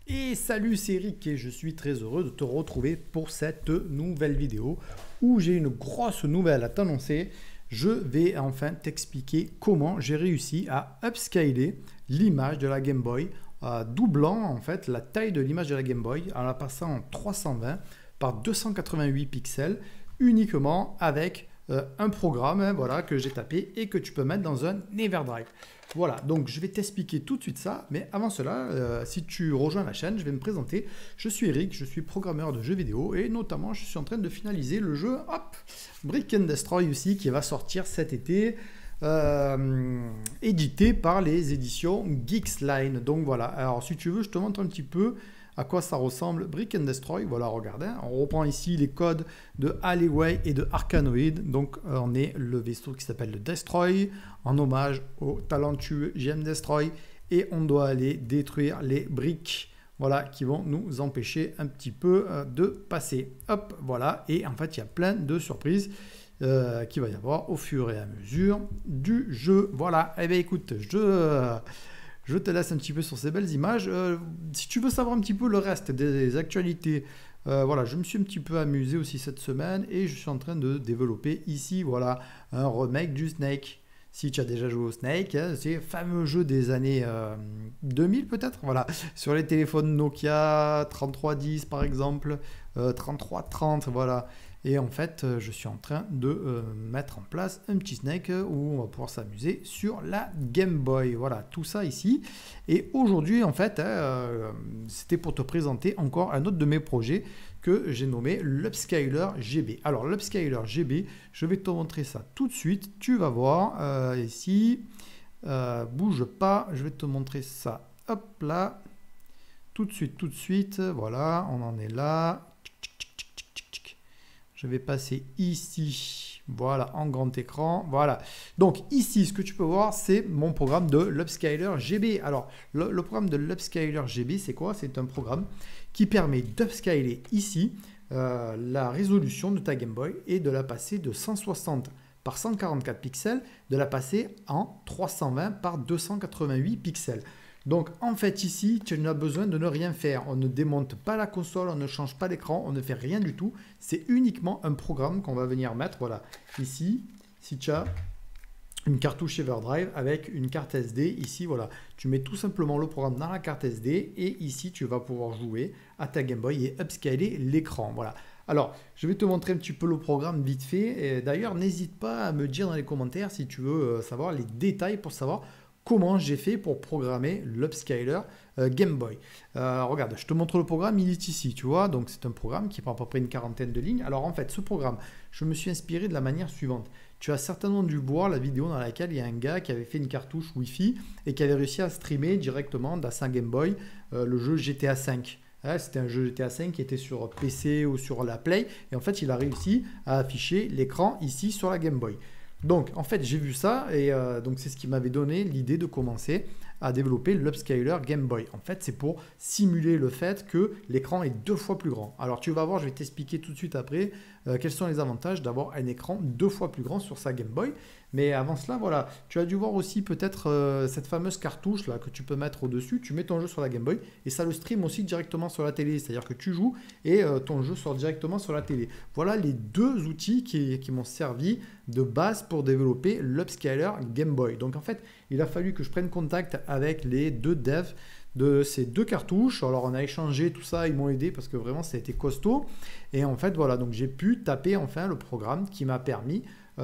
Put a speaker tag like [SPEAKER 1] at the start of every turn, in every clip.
[SPEAKER 1] Et salut, c'est Eric et je suis très heureux de te retrouver pour cette nouvelle vidéo où j'ai une grosse nouvelle à t'annoncer. Je vais enfin t'expliquer comment j'ai réussi à upscaler l'image de la Game Boy, doublant en fait la taille de l'image de la Game Boy en la passant en 320 par 288 pixels uniquement avec un programme voilà, que j'ai tapé et que tu peux mettre dans un Everdrive. Voilà, donc je vais t'expliquer tout de suite ça, mais avant cela, si tu rejoins la chaîne, je vais me présenter. Je suis Eric, je suis programmeur de jeux vidéo et notamment je suis en train de finaliser le jeu Brick and Destroy aussi qui va sortir cet été, édité par les éditions Geeksline. Donc voilà, alors si tu veux, je te montre un petit peu à quoi ça ressemble Brick and Destroy. Voilà, regarde, hein. On reprend ici les codes de Alleyway et de Arkanoid. Donc on est le vaisseau qui s'appelle le Destroy, en hommage au talentueux GM Destroy. Et on doit aller détruire les briques, voilà, qui vont nous empêcher un petit peu de passer. Hop, voilà. Et en fait, il y a plein de surprises qu'il va y avoir au fur et à mesure du jeu. Voilà, et bien écoute, je te laisse un petit peu sur ces belles images. Si tu veux savoir un petit peu le reste des actualités, voilà, je me suis un petit peu amusé aussi cette semaine et je suis en train de développer ici, voilà, un remake du Snake. Si tu as déjà joué au Snake, hein, c'est le fameux jeu des années 2000 peut-être, voilà, sur les téléphones Nokia 3310 par exemple, 3330, voilà. Et en fait, je suis en train de mettre en place un petit Snake où on va pouvoir s'amuser sur la Game Boy. Voilà, tout ça ici. Et aujourd'hui, en fait, c'était pour te présenter encore un autre de mes projets que j'ai nommé l'Upscaler GB. Alors, l'Upscaler GB, je vais te montrer ça tout de suite. Tu vas voir ici. Bouge pas, je vais te montrer ça. Hop là. Tout de suite. Voilà, on en est là. Je vais passer ici, voilà, en grand écran, voilà. Donc ici, ce que tu peux voir, c'est mon programme de l'Upscaler GB. Alors, le programme de l'Upscaler GB, c'est quoi? C'est un programme qui permet d'upscaler ici la résolution de ta Game Boy et de la passer de 160 par 144 pixels, de la passer en 320 par 288 pixels. Donc en fait ici, tu n'as besoin de ne rien faire. On ne démonte pas la console, on ne change pas l'écran, on ne fait rien du tout. C'est uniquement un programme qu'on va venir mettre. Voilà, ici, si tu as une cartouche Everdrive avec une carte SD, ici, voilà, tu mets tout simplement le programme dans la carte SD et ici, tu vas pouvoir jouer à ta Game Boy et upscaler l'écran. Voilà. Alors, je vais te montrer un petit peu le programme vite fait. D'ailleurs, n'hésite pas à me dire dans les commentaires si tu veux savoir les détails pour savoir comment j'ai fait pour programmer l'Upscaler Game Boy. Regarde, je te montre le programme, il est ici, tu vois. Donc, c'est un programme qui prend à peu près une quarantaine de lignes. Alors, en fait, ce programme, je me suis inspiré de la manière suivante. Tu as certainement dû voir la vidéo dans laquelle il y a un gars qui avait fait une cartouche Wi-Fi et qui avait réussi à streamer directement dans sa Game Boy le jeu GTA V. C'était un jeu GTA V qui était sur PC ou sur la Play. Et en fait, il a réussi à afficher l'écran ici sur la Game Boy. Donc, en fait, j'ai vu ça et donc c'est ce qui m'avait donné l'idée de commencer à développer l'Upscaler Game Boy. En fait, c'est pour simuler le fait que l'écran est 2 fois plus grand. Alors, tu vas voir, je vais t'expliquer tout de suite après quels sont les avantages d'avoir un écran 2 fois plus grand sur sa Game Boy. Mais avant cela, voilà, tu as dû voir aussi peut-être cette fameuse cartouche là que tu peux mettre au-dessus. Tu mets ton jeu sur la Game Boy et ça le stream aussi directement sur la télé. C'est-à-dire que tu joues et ton jeu sort directement sur la télé. Voilà les deux outils qui m'ont servi de base pour développer l'Upscaler Game Boy. Donc en fait, il a fallu que je prenne contact avec les deux devs de ces deux cartouches. Alors on a échangé tout ça, ils m'ont aidé parce que vraiment ça a été costaud. Et en fait voilà, donc j'ai pu taper enfin le programme qui m'a permis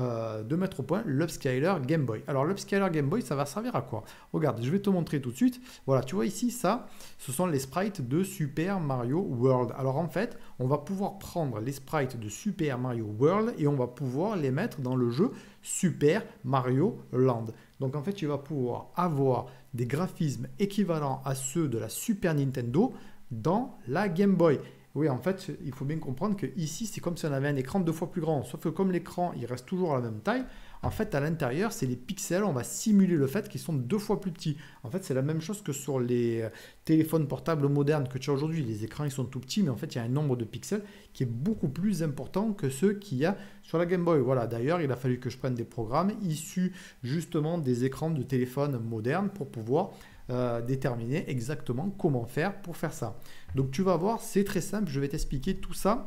[SPEAKER 1] de mettre au point l'Upscaler Game Boy. Alors l'Upscaler Game Boy, ça va servir à quoi? Regarde, je vais te montrer tout de suite. Voilà, tu vois ici, ça, ce sont les sprites de Super Mario World. Alors en fait, on va pouvoir prendre les sprites de Super Mario World et on va pouvoir les mettre dans le jeu Super Mario Land. Donc en fait, tu vas pouvoir avoir des graphismes équivalents à ceux de la Super Nintendo dans la Game Boy. Oui, en fait, il faut bien comprendre que ici, c'est comme si on avait un écran 2 fois plus grand. Sauf que comme l'écran, il reste toujours à la même taille, en fait, à l'intérieur, c'est les pixels. On va simuler le fait qu'ils sont 2 fois plus petits. En fait, c'est la même chose que sur les téléphones portables modernes que tu as aujourd'hui. Les écrans, ils sont tout petits, mais en fait, il y a un nombre de pixels qui est beaucoup plus important que ceux qu'il y a sur la Game Boy. Voilà, d'ailleurs, il a fallu que je prenne des programmes issus justement des écrans de téléphones modernes pour pouvoir déterminer exactement comment faire pour faire ça. Donc tu vas voir, c'est très simple, je vais t'expliquer tout ça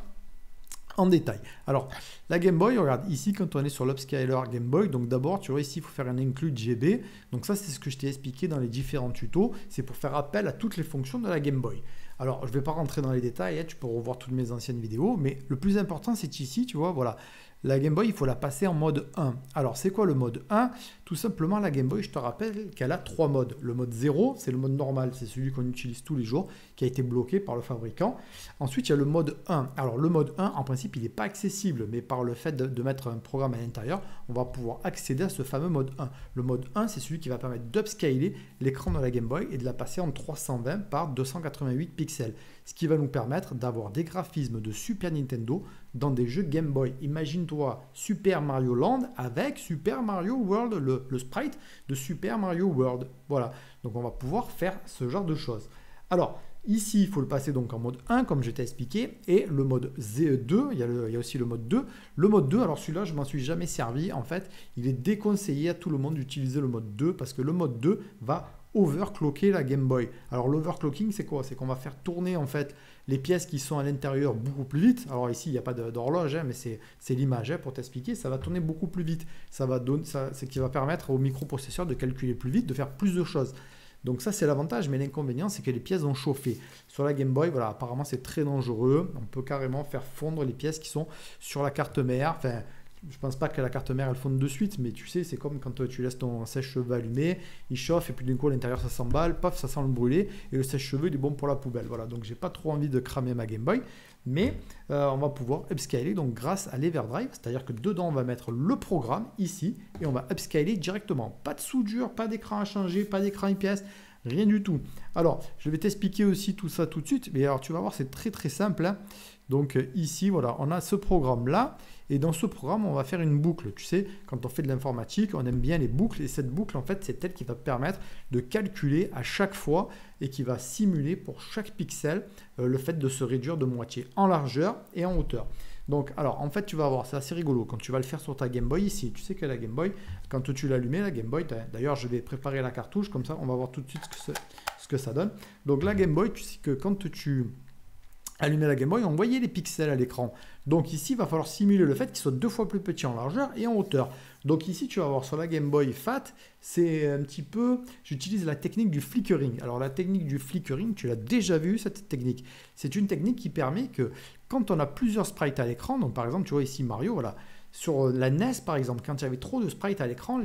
[SPEAKER 1] en détail. Alors, la Game Boy, regarde, ici, quand on est sur l'Upscaler Game Boy, donc d'abord, tu vois, ici, il faut faire un include GB. Donc ça, c'est ce que je t'ai expliqué dans les différents tutos. C'est pour faire appel à toutes les fonctions de la Game Boy. Alors, je ne vais pas rentrer dans les détails, hein, tu peux revoir toutes mes anciennes vidéos, mais le plus important, c'est ici, tu vois, voilà. La Game Boy, il faut la passer en mode 1. Alors, c'est quoi le mode 1? Tout simplement, la Game Boy, je te rappelle qu'elle a 3 modes. Le mode 0, c'est le mode normal, c'est celui qu'on utilise tous les jours, qui a été bloqué par le fabricant. Ensuite, il y a le mode 1. Alors, le mode 1, en principe, il n'est pas accessible, mais par le fait de mettre un programme à l'intérieur, on va pouvoir accéder à ce fameux mode 1. Le mode 1, c'est celui qui va permettre d'upscaler l'écran de la Game Boy et de la passer en 320 par 288 pixels. Ce qui va nous permettre d'avoir des graphismes de Super Nintendo dans des jeux Game Boy. Imagine-toi Super Mario Land avec Super Mario World, le sprite de Super Mario World. Voilà, donc on va pouvoir faire ce genre de choses. Alors, ici, il faut le passer donc en mode 1, comme je t'ai expliqué, et le mode 2, il y a aussi le mode 2. Le mode 2, alors celui-là, je ne m'en suis jamais servi. En fait, il est déconseillé à tout le monde d'utiliser le mode 2 parce que le mode 2 va overclocker la Game Boy. Alors l'overclocking, c'est quoi? C'est qu'on va faire tourner en fait les pièces qui sont à l'intérieur beaucoup plus vite. Alors ici, il n'y a pas d'horloge, hein, mais c'est l'image hein, pour t'expliquer. Ça va tourner beaucoup plus vite. C'est ce qui va permettre au microprocesseur de calculer plus vite, de faire plus de choses. Donc ça, c'est l'avantage, mais l'inconvénient, c'est que les pièces vont chauffer. Sur la Game Boy, voilà, apparemment, c'est très dangereux. On peut carrément faire fondre les pièces qui sont sur la carte mère. Enfin, je pense pas que la carte mère elle fonde de suite, mais tu sais, c'est comme quand tu laisses ton sèche-cheveux allumé, il chauffe et puis d'un coup à l'intérieur ça s'emballe, paf, ça sent le brûler et le sèche-cheveux il est bon pour la poubelle. Voilà, donc j'ai pas trop envie de cramer ma Game Boy, mais on va pouvoir upscaler donc grâce à l'Everdrive, c'est-à-dire que dedans on va mettre le programme ici et on va upscaler directement. Pas de soudure, pas d'écran à changer, pas d'écran IPS. Rien du tout. Alors, je vais t'expliquer aussi tout ça tout de suite, mais alors tu vas voir, c'est très très simple. Hein. Donc ici, voilà, on a ce programme-là, et dans ce programme, on va faire une boucle. Tu sais, quand on fait de l'informatique, on aime bien les boucles, et cette boucle, en fait, c'est elle qui va permettre de calculer à chaque fois, et qui va simuler pour chaque pixel le fait de se réduire de moitié en largeur et en hauteur. Donc, alors, en fait, tu vas voir, c'est assez rigolo. Quand tu vas le faire sur ta Game Boy ici, tu sais que la Game Boy, quand tu l'allumais, la Game Boy, d'ailleurs, je vais préparer la cartouche, comme ça, on va voir tout de suite ce que ça donne. Donc, la Game Boy, tu sais que quand tu allumais la Game Boy, on voyait les pixels à l'écran. Donc, ici, il va falloir simuler le fait qu'il soit 2 fois plus petit en largeur et en hauteur. Donc, ici, tu vas voir sur la Game Boy Fat, c'est un petit peu, j'utilise la technique du flickering. Alors, la technique du flickering, tu l'as déjà vu, cette technique. C'est une technique qui permet que quand on a plusieurs sprites à l'écran, donc par exemple, tu vois ici Mario, voilà, sur la NES par exemple, quand il y avait trop de sprites à l'écran,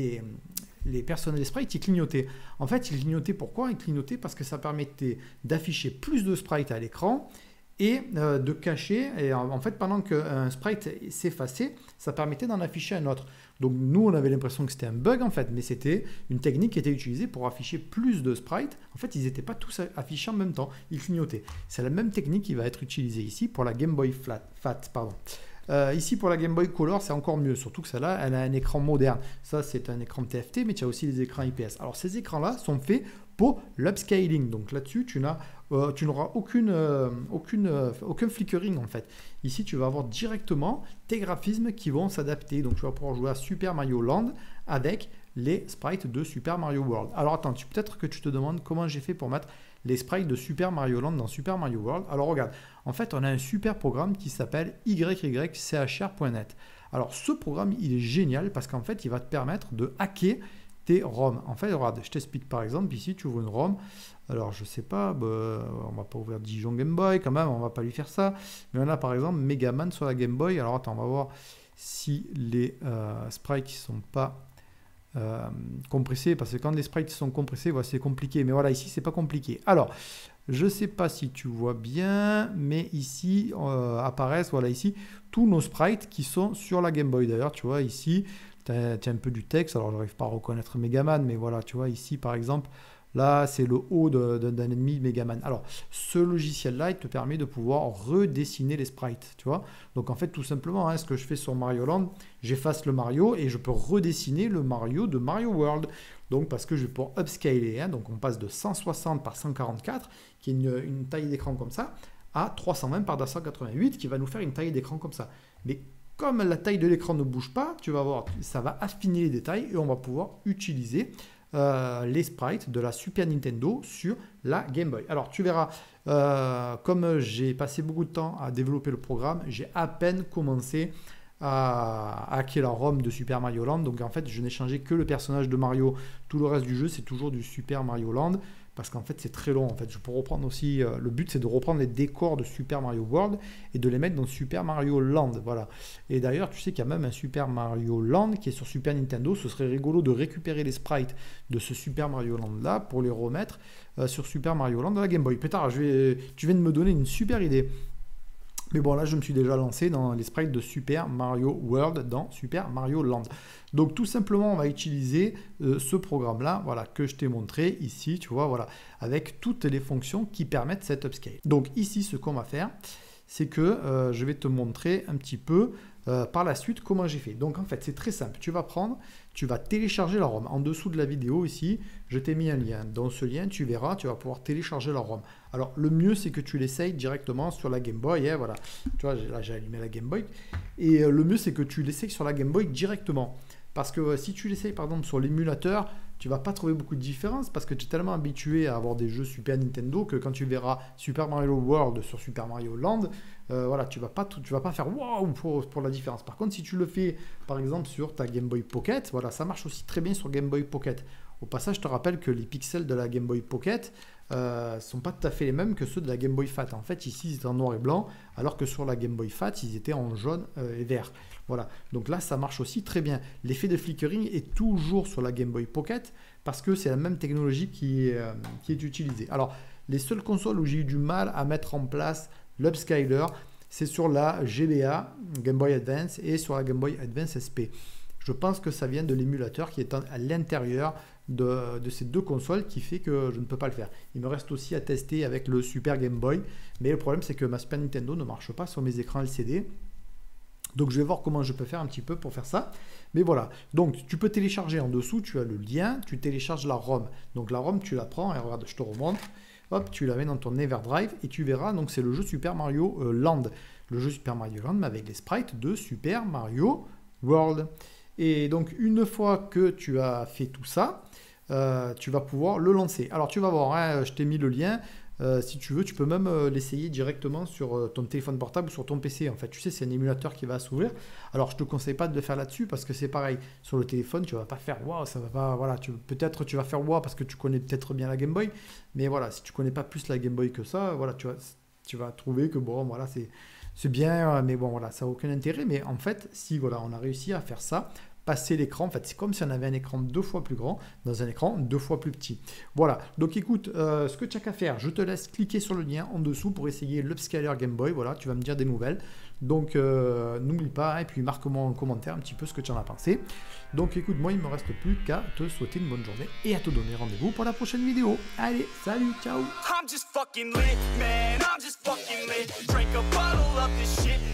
[SPEAKER 1] les personnages des sprites, ils clignotaient. En fait, ils clignotaient pourquoi? Ils clignotaient parce que ça permettait d'afficher plus de sprites à l'écran et de cacher. Et en fait, pendant qu'un sprite s'effaçait, ça permettait d'en afficher un autre. Donc nous, on avait l'impression que c'était un bug en fait, mais c'était une technique qui était utilisée pour afficher plus de sprites. En fait, ils n'étaient pas tous affichés en même temps, ils clignotaient. C'est la même technique qui va être utilisée ici pour la Game Boy Fat. Ici, pour la Game Boy Color, c'est encore mieux, surtout que celle-là, elle a un écran moderne. Ça, c'est un écran TFT, mais tu as aussi les écrans IPS. Alors, ces écrans-là sont faits pour l'upscaling. Donc là-dessus, tu n'auras aucun flickering en fait. Ici, tu vas avoir directement tes graphismes qui vont s'adapter. Donc, tu vas pouvoir jouer à Super Mario Land avec les sprites de Super Mario World. Alors, attends, peut-être que tu te demandes comment j'ai fait pour mettre les sprites de Super Mario Land dans Super Mario World. Alors, regarde, en fait, on a un super programme qui s'appelle YYCHR.net. Alors, ce programme, il est génial parce qu'en fait, il va te permettre de hacker tes ROM. En fait, regarde, je t'explique par exemple, ici, tu ouvres une ROM. Alors, je sais pas, on va pas ouvrir Dijon Game Boy quand même, on va pas lui faire ça. Mais on a par exemple Megaman sur la Game Boy. Alors, attends, on va voir si les sprites ne sont pas compressés, parce que quand les sprites sont compressés, voilà, c'est compliqué. Mais voilà, ici, c'est pas compliqué. Alors, je ne sais pas si tu vois bien, mais ici apparaissent, voilà, ici, tous nos sprites qui sont sur la Game Boy. D'ailleurs, tu vois, ici, tu as un peu du texte. Alors, je n'arrive pas à reconnaître Megaman, mais voilà, tu vois, ici, par exemple, là, c'est le haut d'un ennemi Megaman. Alors, ce logiciel-là, il te permet de pouvoir redessiner les sprites, tu vois. Donc, en fait, tout simplement, hein, ce que je fais sur Mario Land, j'efface le Mario et je peux redessiner le Mario de Mario World. Donc, parce que je vais pouvoir upscaler. Hein, donc, on passe de 160 par 144, qui est une taille d'écran comme ça, à 320 par 288, qui va nous faire une taille d'écran comme ça. Mais comme la taille de l'écran ne bouge pas, tu vas voir, ça va affiner les détails et on va pouvoir utiliser les sprites de la Super Nintendo sur la Game Boy. Alors tu verras, comme j'ai passé beaucoup de temps à développer le programme, j'ai à peine commencé à hacker la ROM de Super Mario Land. Donc en fait, je n'ai changé que le personnage de Mario. Tout le reste du jeu, c'est toujours du Super Mario Land. Parce qu'en fait, c'est très long. En fait, je peux reprendre aussi. Le but, c'est de reprendre les décors de Super Mario World et de les mettre dans Super Mario Land. Voilà. Et d'ailleurs, tu sais qu'il y a même un Super Mario Land qui est sur Super Nintendo. Ce serait rigolo de récupérer les sprites de ce Super Mario Land là pour les remettre sur Super Mario Land de la Game Boy. Pétard, tu viens de me donner une super idée. Mais bon, là, je me suis déjà lancé dans les sprites de Super Mario World dans Super Mario Land. Donc, tout simplement, on va utiliser ce programme-là, voilà, que je t'ai montré ici, tu vois, voilà, avec toutes les fonctions qui permettent cet upscale. Donc, ici, ce qu'on va faire, c'est que je vais te montrer un petit peu par la suite comment j'ai fait. Donc, en fait, c'est très simple. Tu vas télécharger la ROM. En dessous de la vidéo, ici, je t'ai mis un lien. Dans ce lien, tu verras, tu vas pouvoir télécharger la ROM. Alors, le mieux, c'est que tu l'essayes directement sur la Game Boy. Voilà. Tu vois, là, j'ai allumé la Game Boy. Et le mieux, c'est que tu l'essayes sur la Game Boy directement. Parce que si tu l'essayes, par exemple, sur l'émulateur, tu vas pas trouver beaucoup de différence parce que tu es tellement habitué à avoir des jeux Super Nintendo que quand tu verras Super Mario World sur Super Mario Land, voilà, tu vas pas faire waouh pour la différence. Par contre, si tu le fais, par exemple, sur ta Game Boy Pocket, voilà, ça marche aussi très bien sur Game Boy Pocket. Au passage, je te rappelle que les pixels de la Game Boy Pocket sont pas tout à fait les mêmes que ceux de la Game Boy Fat. En fait, ici, ils étaient en noir et blanc, alors que sur la Game Boy Fat, ils étaient en jaune et vert. Voilà, donc là, ça marche aussi très bien. L'effet de flickering est toujours sur la Game Boy Pocket, parce que c'est la même technologie qui est utilisée. Alors, les seules consoles où j'ai eu du mal à mettre en place l'upscaler, c'est sur la GBA, Game Boy Advance, et sur la Game Boy Advance SP. Je pense que ça vient de l'émulateur qui est à l'intérieur de ces deux consoles qui fait que je ne peux pas le faire. Il me reste aussi à tester avec le Super Game Boy, mais le problème c'est que ma Super Nintendo ne marche pas sur mes écrans LCD. Donc je vais voir comment je peux faire un petit peu pour faire ça. Mais voilà, donc tu peux télécharger en dessous, tu as le lien, tu télécharges la ROM. Donc la ROM, tu la prends, et regarde, je te remonte. Hop, tu la mets dans ton Everdrive et tu verras, donc c'est le jeu Super Mario Land. Le jeu Super Mario Land, mais avec les sprites de Super Mario World. Et donc une fois que tu as fait tout ça, tu vas pouvoir le lancer. Alors tu vas voir, hein, je t'ai mis le lien. Si tu veux, tu peux même l'essayer directement sur ton téléphone portable ou sur ton PC. En fait, tu sais, c'est un émulateur qui va s'ouvrir. Alors, je te conseille pas de le faire là-dessus parce que c'est pareil. Sur le téléphone, tu vas pas faire waouh, ça va pas. Voilà, peut-être tu vas faire waouh parce que tu connais peut-être bien la Game Boy. Mais voilà, si tu connais pas plus la Game Boy que ça, voilà, tu vas trouver que bon, voilà, c'est bien, mais bon, voilà, ça n'a aucun intérêt. Mais en fait, si voilà, on a réussi à faire ça, passer l'écran, en fait, c'est comme si on avait un écran 2 fois plus grand dans un écran 2 fois plus petit. Voilà, donc écoute, ce que tu as qu'à faire, je te laisse cliquer sur le lien en dessous pour essayer l'Upscaler Game Boy. Voilà, tu vas me dire des nouvelles. Donc, n'oublie pas, et puis marque-moi en commentaire un petit peu ce que tu en as pensé. Donc, écoute, moi, il ne me reste plus qu'à te souhaiter une bonne journée et à te donner rendez-vous pour la prochaine vidéo. Allez, salut, ciao!
[SPEAKER 2] I'm just fucking lit, man. I'm just fucking lit. Drink a bottle of this shit.